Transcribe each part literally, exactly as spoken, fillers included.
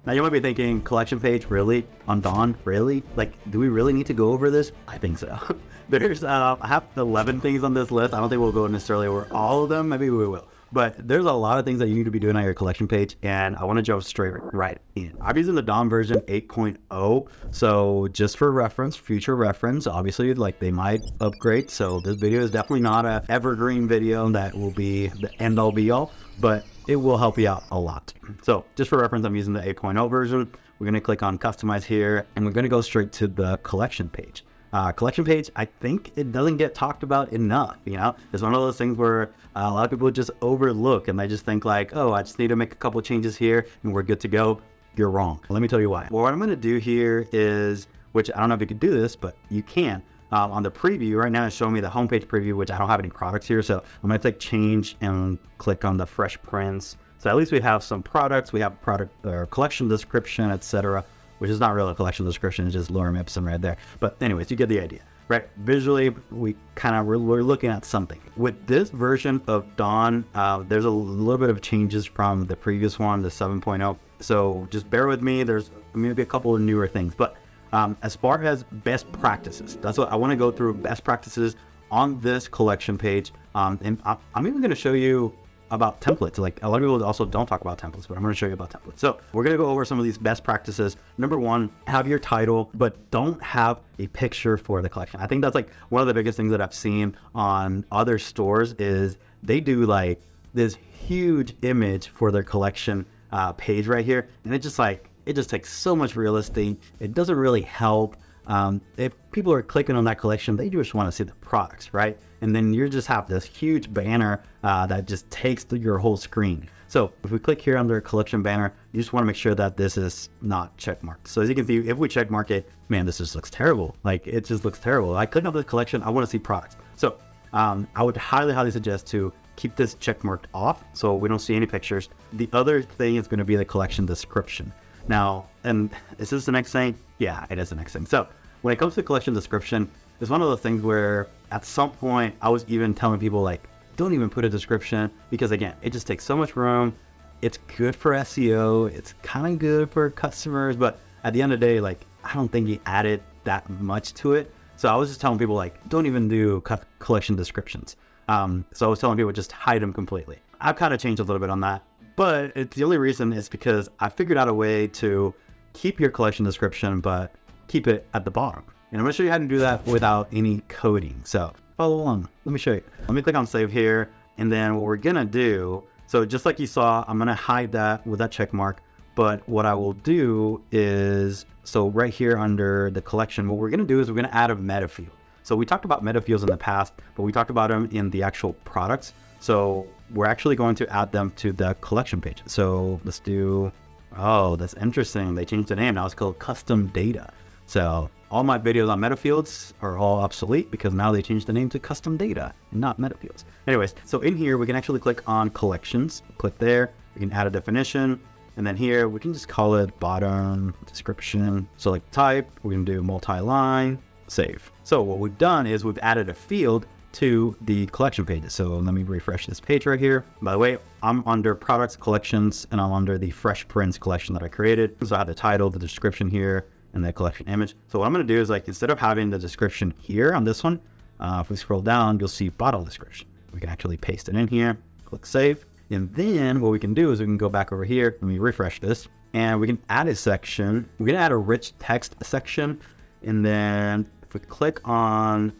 Now you might be thinking, collection page, really? On Dawn, really? Like, do we really need to go over this? I think so. There's, uh, I have eleven things on this list. I don't think we'll go necessarily over all of them. Maybe we will. But there's a lot of things that you need to be doing on your collection page, and I want to jump straight right in. I'm using the Dawn version eight point oh, so just for reference, future reference, obviously, like they might upgrade. So this video is definitely not an evergreen video that will be the end all be all, but it will help you out a lot. So just for reference, I'm using the eight point oh version. We're going to click on customize here, and we're going to go straight to the collection page. Uh, collection page, I think it doesn't get talked about enough. You know, it's one of those things where uh, a lot of people just overlook and they just think like, oh, I just need to make a couple changes here and we're good to go. You're wrong. Let me tell you why. Well, what I'm going to do here is, which I don't know if you can do this, but you can. Um, on the preview right now, it's showing me the homepage preview, which I don't have any products here. So I'm going to click change and click on the fresh prints. So at least we have some products. We have product or collection description, et cetera, which is not really a collection description, it's just lorem ipsum right there. But anyways, you get the idea, right? Visually, we kind of, we're, we're looking at something. With this version of Dawn, uh, there's a little bit of changes from the previous one, the seven point oh. So just bear with me, there's maybe a couple of newer things. But um, as far as best practices, that's what I wanna go through, best practices on this collection page. Um, and I'm even gonna show you about templates. Like a lot of people also don't talk about templates, but I'm going to show you about templates. So we're going to go over some of these best practices. Number one, have your title, but don't have a picture for the collection. I think that's like one of the biggest things that I've seen on other stores is they do like this huge image for their collection uh, page right here. And it just like, it just takes so much real estate. It doesn't really help. Um, if people are clicking on that collection, they just want to see the products, right? And then you just have this huge banner uh, that just takes the, your whole screen. So if we click here under collection banner, you just want to make sure that this is not checkmarked. So as you can see, if we checkmark it, man, this just looks terrible. Like it just looks terrible. I click on the collection, I want to see products. So um, I would highly, highly suggest to keep this checkmarked off so we don't see any pictures. The other thing is going to be the collection description. Now, and is this the next thing? Yeah, it is the next thing. So when it comes to collection description, it's one of those things where at some point I was even telling people like, don't even put a description because again, it just takes so much room. It's good for S E O. It's kind of good for customers, but at the end of the day, like, I don't think he added that much to it. So I was just telling people like, don't even do co collection descriptions. Um, so I was telling people just hide them completely. I've kind of changed a little bit on that, but it's the only reason is because I figured out a way to keep your collection description, but keep it at the bottom. And I'm gonna show you how to do that without any coding. So follow along, let me show you. Let me click on save here. And then what we're gonna do, so just like you saw, I'm gonna hide that with that check mark. But what I will do is, so right here under the collection, what we're gonna do is we're gonna add a meta field. So we talked about meta fields in the past, but we talked about them in the actual products. So we're actually going to add them to the collection page. So let's do, oh, that's interesting. They changed the name, now it's called custom data. So all my videos on meta fields are all obsolete because now they changed the name to custom data and not meta fields. Anyways, so in here, we can actually click on collections, click there, we can add a definition. And then here we can just call it bottom description. So like type, we can do multi-line, save. So what we've done is we've added a field to the collection pages. So let me refresh this page right here. By the way, I'm under products collections and I'm under the fresh prints collection that I created. So I have the title, the description here, and the collection image. So what I'm gonna do is like, instead of having the description here on this one, uh, if we scroll down, you'll see bottle description. We can actually paste it in here, click save. And then what we can do is we can go back over here, let me refresh this, and we can add a section. We're gonna add a rich text section. And then if we click on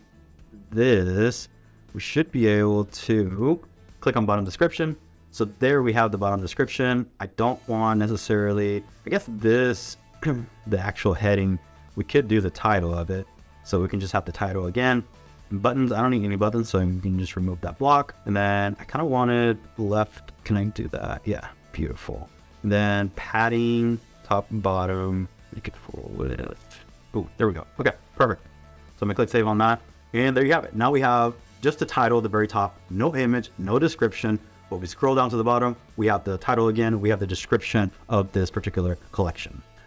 this, we should be able to click on bottom description. So there we have the bottom description. I don't want necessarily, I guess this, the actual heading, we could do the title of it. So we can just have the title again. Buttons, I don't need any buttons, so you can just remove that block. And then I kind of wanted left, can I do that? Yeah, beautiful. And then padding, top and bottom, make it forward. Oh, there we go. Okay, perfect. So I'm gonna click save on that. And there you have it. Now we have just the title at the very top, no image, no description. When we scroll down to the bottom, we have the title again, we have the description of this particular collection.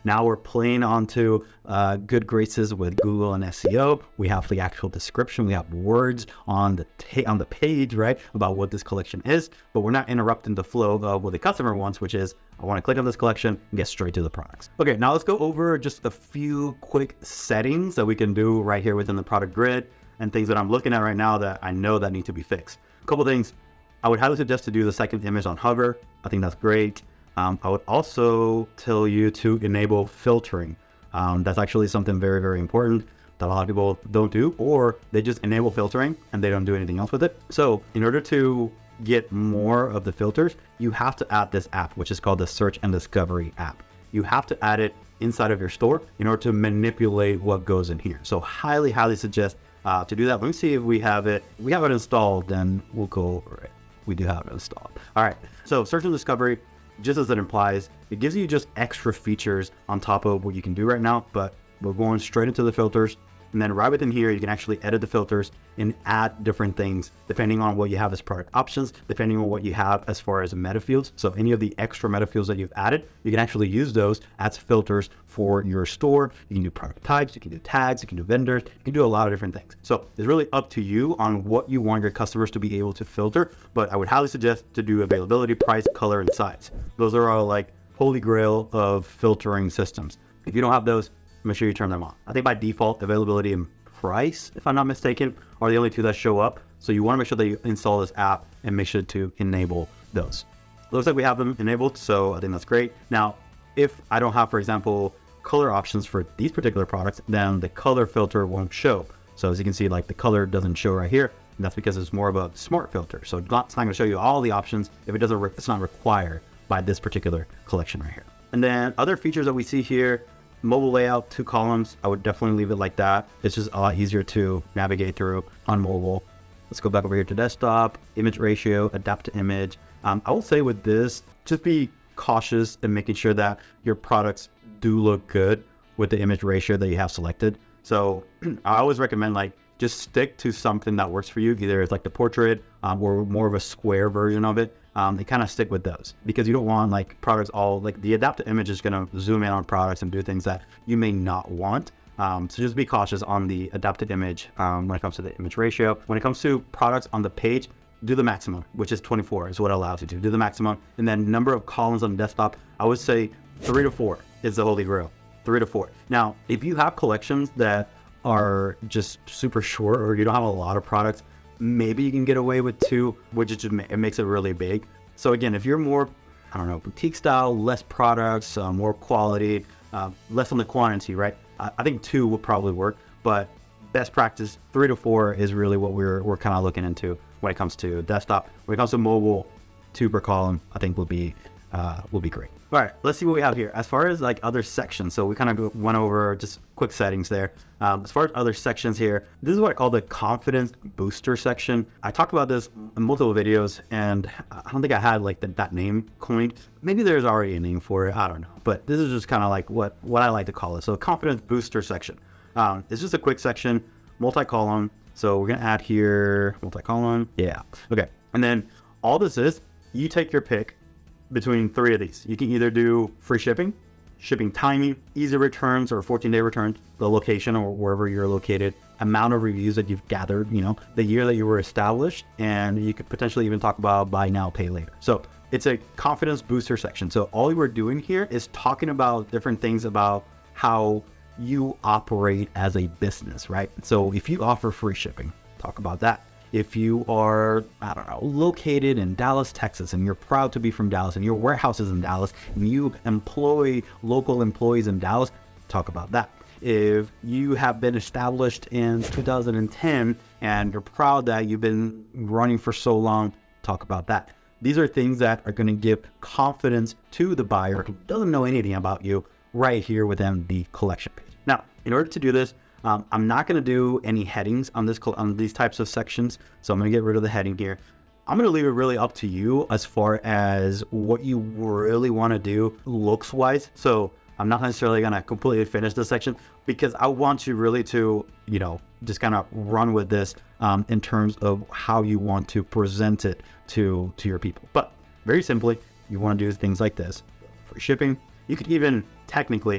Now we're playing onto uh, good graces with Google and S E O. We have the actual description. We have words on the ta- on the page, right, about what this collection is, but we're not interrupting the flow of what the customer wants, which is, I want to click on this collection and get straight to the products. Okay, now let's go over just a few quick settings that we can do right here within the product grid and things that I'm looking at right now that I know that need to be fixed. A couple things. I would highly suggest to do the second image on hover. I think that's great. Um, I would also tell you to enable filtering. Um, that's actually something very, very important that a lot of people don't do, or they just enable filtering and they don't do anything else with it. So in order to get more of the filters, you have to add this app, which is called the Search and Discovery app. You have to add it inside of your store in order to manipulate what goes in here. So highly, highly suggest uh, to do that. Let me see if we have it. We have it installed, then we'll go over it. We do have it installed. All right, so Search and Discovery, just as it implies, it gives you just extra features on top of what you can do right now, but we're going straight into the filters. And then right within here, you can actually edit the filters and add different things depending on what you have as product options, depending on what you have as far as meta fields. So any of the extra meta fields that you've added, you can actually use those as filters for your store. You can do product types, you can do tags, you can do vendors, you can do a lot of different things. So it's really up to you on what you want your customers to be able to filter, but I would highly suggest to do availability, price, color, and size. Those are all like holy grail of filtering systems. If you don't have those, make sure you turn them on. I think by default, availability and price, if I'm not mistaken, are the only two that show up. So you want to make sure that you install this app and make sure to enable those. Looks like we have them enabled, so I think that's great. Now, if I don't have, for example, color options for these particular products, then the color filter won't show. So as you can see, like the color doesn't show right here. And that's because it's more of a smart filter. So it's not, it's not going to show you all the options if it doesn't, re- it's not required by this particular collection right here. And then other features that we see here, mobile layout, two columns, I would definitely leave it like that. It's just a lot easier to navigate through on mobile. Let's go back over here to desktop, image ratio, adapt to image. Um, I will say with this, just be cautious in making sure that your products do look good with the image ratio that you have selected. So I always recommend like just stick to something that works for you. Either it's like the portrait um, or more of a square version of it. Um, they kind of stick with those because you don't want like products all like the adapt to image is going to zoom in on products and do things that you may not want. Um, so just be cautious on the adapted image um, when it comes to the image ratio. When it comes to products on the page, do the maximum, which is twenty-four is what it allows you to do the maximum. And then number of columns on the desktop, I would say three to four is the holy grail, three to four. Now, if you have collections that are just super short or you don't have a lot of products, maybe you can get away with two, which is just, it makes it really big. So again, if you're more, I don't know, boutique style, less products, uh, more quality, uh, less on the quantity, right? I, I think two would probably work, but best practice, three to four is really what we're we're kind of looking into when it comes to desktop. When it comes to mobile, two per column, I think will be uh, will be great. All right, let's see what we have here. As far as like other sections, so we kind of went over just quick settings there. Um, as far as other sections here, this is what I call the confidence booster section. I talked about this in multiple videos, and I don't think I had like the, that name coined. Maybe there's already a name for it, I don't know. But this is just kind of like what, what I like to call it. So confidence booster section. Um, it's just a quick section, multi-column. So we're gonna add here, multi-column, yeah, okay. And then all this is, you take your pick between three of these. You can either do free shipping, shipping timing, easy returns or fourteen day returns, the location or wherever you're located, amount of reviews that you've gathered, you know, the year that you were established, and you could potentially even talk about buy now, pay later. So it's a confidence booster section. So all we're doing here is talking about different things about how you operate as a business, right? So if you offer free shipping, talk about that. If you are, I don't know, located in Dallas, Texas, and you're proud to be from Dallas, and your warehouse is in Dallas, and you employ local employees in Dallas, talk about that. If you have been established in two thousand ten and you're proud that you've been running for so long, talk about that. These are things that are going to give confidence to the buyer who doesn't know anything about you right here within the collection page. Now, in order to do this, Um, I'm not going to do any headings on this on these types of sections, so I'm going to get rid of the heading here. I'm going to leave it really up to you as far as what you really want to do looks wise. So I'm not necessarily going to completely finish this section because I want you really to, you know, just kind of run with this um, in terms of how you want to present it to to your people. But very simply, you want to do things like this: free shipping. You could even technically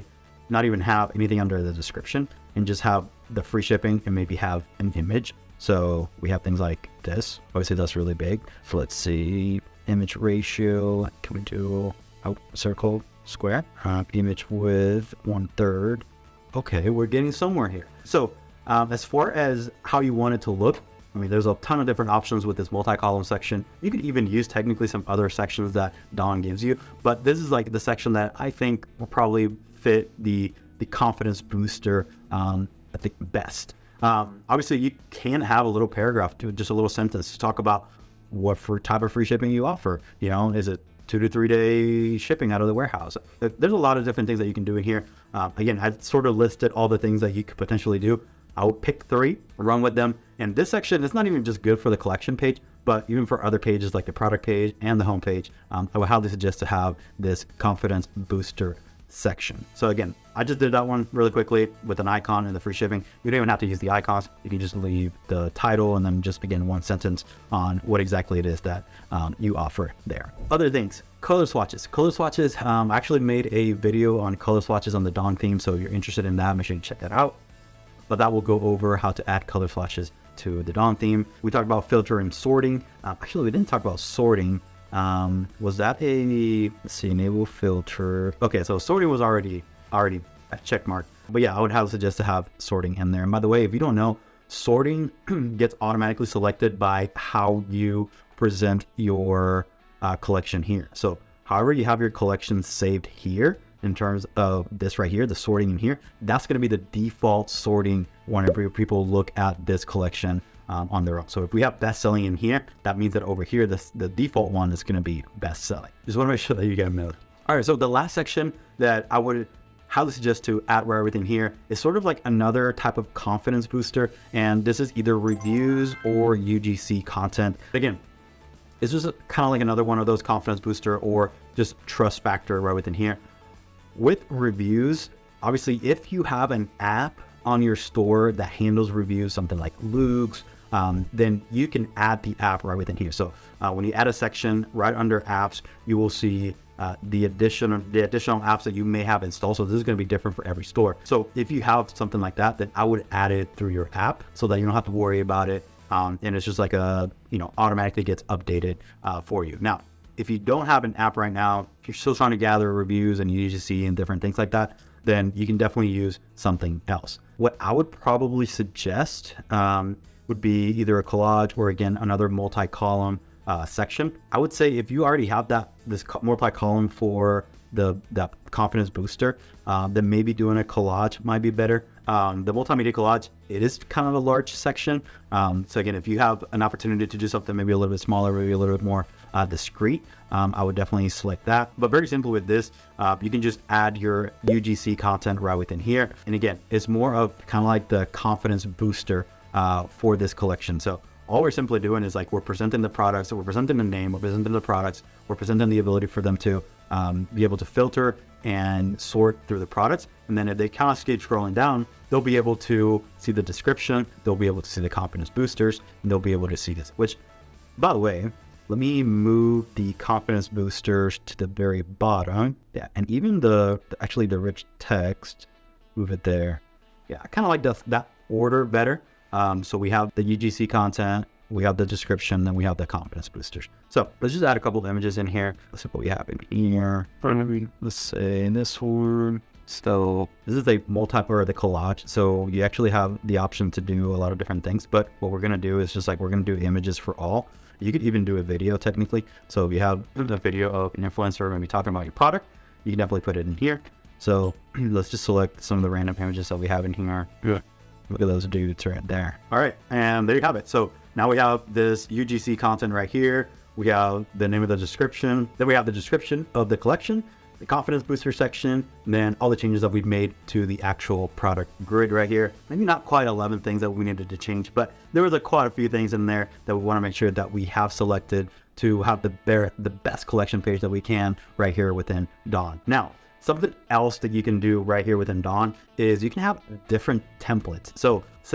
not even have anything under the description and just have the free shipping and maybe have an image. So we have things like this. Obviously that's really big. So let's see, image ratio. Can we do oh, circle, square, uh, image width, one third. Okay, we're getting somewhere here. So um, as far as how you want it to look, I mean, there's a ton of different options with this multi-column section. You could even use technically some other sections that Dawn gives you, but this is like the section that I think will probably fit the, the confidence booster, um, I think best. Um, obviously you can have a little paragraph to just a little sentence to talk about what for type of free shipping you offer. You know, is it two to three day shipping out of the warehouse? There's a lot of different things that you can do in here. Um, again, I sort of listed all the things that you could potentially do. I'll pick three, run with them. And this section is not even just good for the collection page, but even for other pages like the product page and the home page. Um, I would highly suggest to have this confidence booster section. So again, I just did that one really quickly with an icon and the free shipping. You don't even have to use the icons. You can just leave the title and then just begin one sentence on what exactly it is that um, you offer there. Other things, color swatches. Color swatches, um, I actually made a video on color swatches on the Dawn theme. So if you're interested in that, make sure you check that out. But that will go over how to add color swatches to the Dawn theme. We talked about filter and sorting. Uh, actually, we didn't talk about sorting. Um, was that a, let's see, enable filter. Okay, so sorting was already already a check mark. But yeah, I would highly suggest to have sorting in there. And by the way, if you don't know, sorting gets automatically selected by how you present your uh, collection here. So however you have your collection saved here, in terms of this right here, the sorting in here, that's going to be the default sorting whenever people look at this collection um, on their own. So if we have best selling in here, that means that over here, this, the default one is going to be best selling. Just want to make sure that you get a note. All right, so the last section that I would highly suggest to add right within here is sort of like another type of confidence booster. And this is either reviews or U G C content. Again, it's just kind of like another one of those confidence booster or just trust factor right within here. With reviews, obviously, if you have an app on your store that handles reviews, something like Luke's, um, then you can add the app right within here. So uh, when you add a section right under apps, you will see uh, the additional the additional apps that you may have installed. So this is going to be different for every store. So if you have something like that, then I would add it through your app so that you don't have to worry about it. Um, and it's just like a, you know, automatically gets updated uh, for you. Now, if you don't have an app right now, if you're still trying to gather reviews and U G C and different things like that, then you can definitely use something else. What I would probably suggest um, would be either a collage or, again, another multi-column uh, section. I would say if you already have that this multi-column for the that confidence booster, um, then maybe doing a collage might be better. Um, the multimedia collage, it is kind of a large section. Um, so again, if you have an opportunity to do something maybe a little bit smaller, maybe a little bit more uh, discreet, um, I would definitely select that. But very simple with this, uh, you can just add your U G C content right within here. And again, it's more of kind of like the confidence booster uh, for this collection. So all we're simply doing is like we're presenting the products, so we're presenting the name, we're presenting the products, we're presenting the ability for them to um, be able to filter and sort through the products. And then if they kind of keep scrolling down, they'll be able to see the description, they'll be able to see the confidence boosters, and they'll be able to see this, which, by the way, let me move the confidence boosters to the very bottom. Yeah, and even the, actually the rich text, move it there. Yeah, I kind of like the, that order better. Um, so we have the U G C content, we have the description, then we have the confidence boosters. So let's just add a couple of images in here. Let's see what we have in here. Let's say this one. So this is a multi or the collage. So you actually have the option to do a lot of different things. But what we're going to do is just like we're going to do images for all. You could even do a video technically. So if you have a video of an influencer maybe talking about your product, you can definitely put it in here. So let's just select some of the random images that we have in here. Yeah. Look at those dudes right there. All right, and there you have it. So now we have this U G C content right here. We have the name of the description. Then we have the description of the collection, the confidence booster section, and then all the changes that we've made to the actual product grid right here. Maybe not quite eleven things that we needed to change, but there was a quite a few things in there that we want to make sure that we have selected to have the, bare, the best collection page that we can right here within Dawn. Now, something else that you can do right here within Dawn is you can have different templates. So scenario,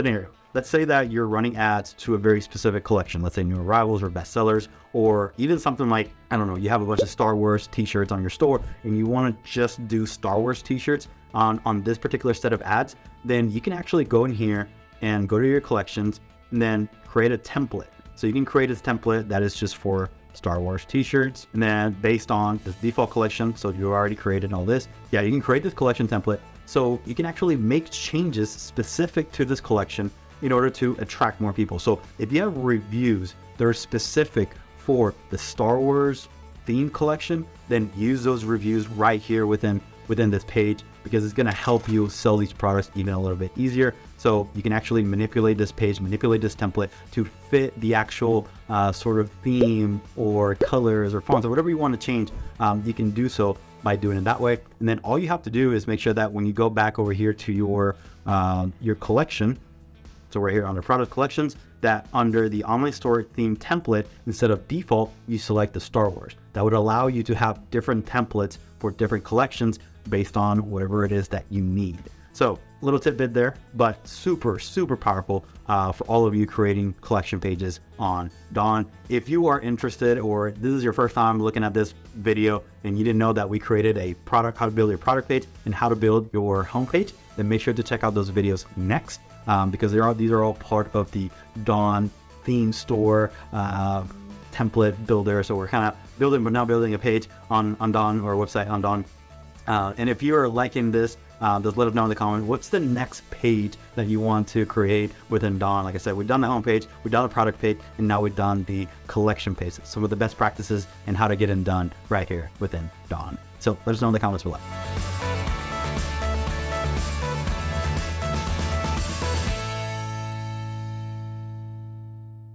let's say that you're running ads to a very specific collection, let's say new arrivals or bestsellers, or even something like, I don't know, you have a bunch of Star Wars t-shirts on your store and you want to just do Star Wars t-shirts on, on this particular set of ads, then you can actually go in here and go to your collections and then create a template. So you can create a template that is just for Star Wars t-shirts, and then based on the default collection, so you already created all this, yeah, you can create this collection template. So you can actually make changes specific to this collection in order to attract more people. So if you have reviews that are specific for the Star Wars themed collection, then use those reviews right here within within this page, because it's going to help you sell these products even a little bit easier. So you can actually manipulate this page, manipulate this template to fit the actual uh, sort of theme or colors or fonts or whatever you want to change. Um, you can do so by doing it that way. And then all you have to do is make sure that when you go back over here to your uh, your collection, so we're here under product collections, that under the online store theme template, instead of default, you select the Star Wars. That would allow you to have different templates for different collections based on whatever it is that you need. So little tidbit there, but super, super powerful uh, for all of you creating collection pages on Dawn. If you are interested, or this is your first time looking at this video and you didn't know that we created a product, how to build your product page and how to build your homepage, then make sure to check out those videos next, um, because they're all, these are all part of the Dawn theme store uh, template builder. So we're kind of building, but now building a page on, on Dawn, or a website on Dawn. Uh, and if you're liking this, uh, just let us know in the comments, what's the next page that you want to create within Dawn? Like I said, we've done the home page, we've done the product page, and now we've done the collection page. Some of the best practices and how to get it done right here within Dawn. So let us know in the comments below.